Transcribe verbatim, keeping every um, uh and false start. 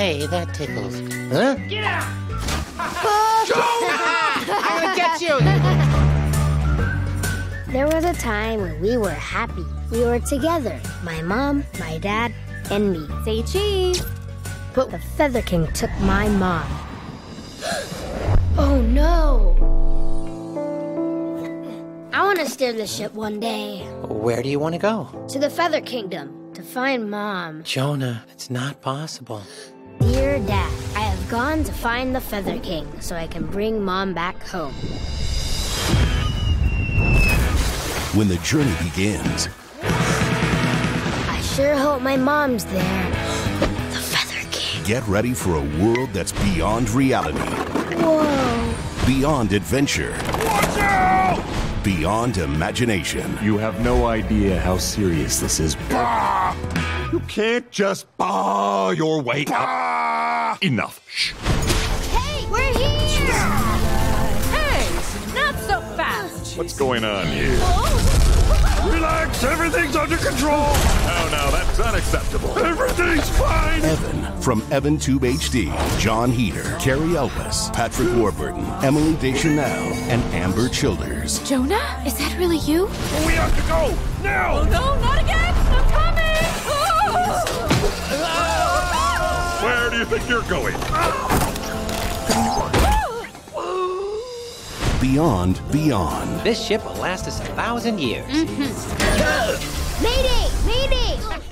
Hey, that tickles. Huh? Get out! I'm gonna get you! There was a time when we were happy. We were together. My mom, my dad, and me. Say cheese. But the Feather King took my mom. Oh no! I want to steer the ship one day. Where do you want to go? To the Feather Kingdom, to find Mom. Jonah, it's not possible. Dear Dad, I have gone to find the Feather King so I can bring Mom back home. When the journey begins, I sure hope my mom's there. The Feather King. Get ready for a world that's beyond reality. Whoa. Beyond adventure. Watch out! Beyond imagination. You have no idea how serious this is. Bah! You can't just bah your way up. Enough. Shh. Hey, we're here! Hey, not so fast. What's going on here? Relax, everything's under control. No, no, that's unacceptable. Everything's fine. Evan from EvanTube H D, John Heder, Carrie Elwes, Patrick Warburton, Emily Deschanel, and Amber Childers. Jonah, is that really you? We have to go now. Oh, no, not again! I'm coming! Where do you think you're going? Beyond Beyond. This ship will last us a thousand years. Mayday! Mayday!